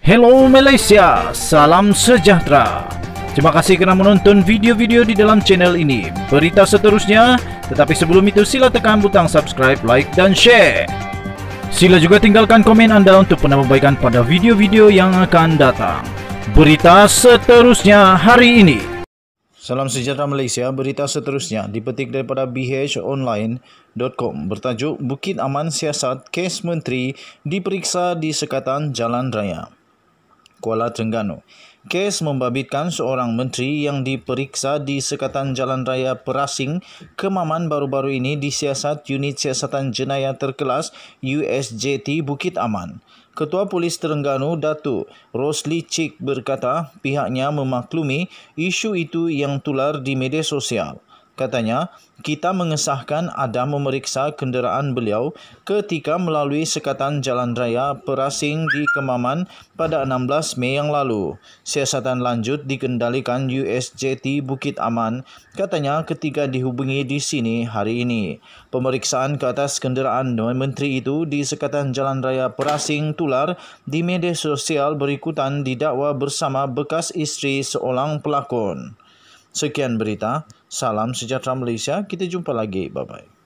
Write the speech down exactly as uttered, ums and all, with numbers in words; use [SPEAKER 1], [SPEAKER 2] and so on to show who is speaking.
[SPEAKER 1] Hello Malaysia, salam sejahtera. Terima kasih kerana menonton video-video di dalam channel ini. Berita seterusnya, tetapi sebelum itu sila tekan butang subscribe, like dan share. Sila juga tinggalkan komen anda untuk penambahbaikan pada video-video yang akan datang. Berita seterusnya hari ini. Salam sejahtera Malaysia, berita seterusnya dipetik daripada b h online dot com bertajuk Bukit Aman Siasat Kes Menteri diperiksa di Sekatan Jalan Raya. Kuala Terengganu. Kes membabitkan seorang menteri yang diperiksa di Sekatan Jalan Raya Perasing, Kemaman baru-baru ini disiasat Unit Siasatan Jenayah Terkelas U S J T Bukit Aman. Ketua Polis Terengganu, Datuk Rosli Cik berkata pihaknya memaklumi isu itu yang tular di media sosial. Katanya, kita mengesahkan ada memeriksa kenderaan beliau ketika melalui Sekatan Jalan Raya Perasing di Kemaman pada enam belas Mei yang lalu. Siasatan lanjut dikendalikan U S J T Bukit Aman, katanya ketika dihubungi di sini hari ini. Pemeriksaan ke atas kenderaan menteri itu di Sekatan Jalan Raya Perasing tular di media sosial berikutan didakwa bersama bekas isteri seorang pelakon. Sekian berita. Salam sejahtera Malaysia. Kita jumpa lagi. Bye-bye.